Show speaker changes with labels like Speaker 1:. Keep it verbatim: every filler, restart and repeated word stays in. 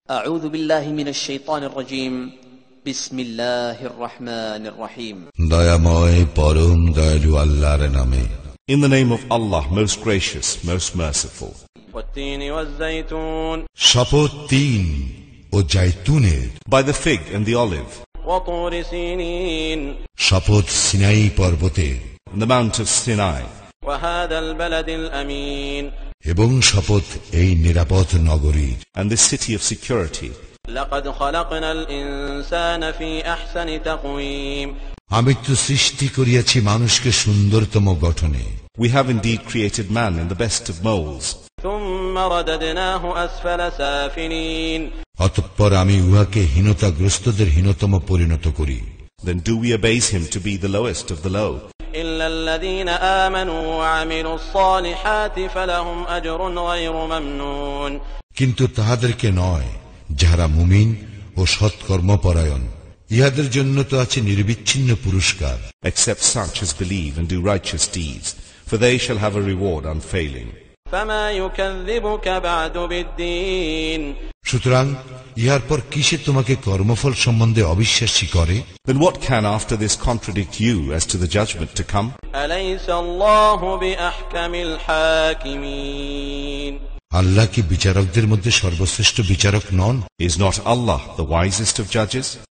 Speaker 1: أعوذ بالله من الشيطان الرجيم بسم الله الرحمن الرحيم
Speaker 2: দয়াময় পরম দয়ালু আল্লাহর নামে
Speaker 3: In the name of Allah, most gracious, most merciful.
Speaker 4: والتين والزيتون
Speaker 2: শপথ তিন ও জাইতুনের
Speaker 3: By the fig and the olive,
Speaker 4: وطور سينين
Speaker 2: শপথ সিনাই পর্বতের
Speaker 3: and the Mount of Sinai,
Speaker 4: وهذا البلد الأمين
Speaker 2: এবং শপথ এই নিরাপদ নগরীর
Speaker 3: and the city of security.
Speaker 4: لقد خلقنا الإنسان في أحسن تقويم
Speaker 2: আমি তো সৃষ্টি করিয়াছি মানুষকে সুন্দরতম গঠনে
Speaker 3: We have indeed created man in the best of molds,
Speaker 4: ثم رددناه أسفل سافلين
Speaker 2: অতঃপর আমি উহাকে হীনতাগ্রস্তদের হীনতম পরিণত করি
Speaker 3: then do we abase him to be the lowest of the low?
Speaker 4: إلا الذين آمنوا وعملوا الصالحات فلهم أجر غير ممنون
Speaker 2: কিন্তু তাহাদেরকে নয় যাহারা মুমিন ও সৎকর্মপরায়ণ, ইহাদের জন্য তো আছে নির্বিচ্ছিন্ন পুরস্কার।
Speaker 3: Except such as believe and do righteous deeds, for they shall have a reward unfailing.
Speaker 4: فما يكذبك بعد بالدين
Speaker 2: সুতরাং ইহার পর কিসে তোমাকে কর্মফল সম্বন্ধে অবিশ্বাসী করে?
Speaker 3: Then what can after this contradict you as to the judgment to come?
Speaker 4: أليس الله بأحكم الحاكمين
Speaker 2: আল্লাহ কি বিচারকদের মধ্যে সর্বশ্রেষ্ঠ বিচারক নন?
Speaker 3: Is not Allah the wisest of judges?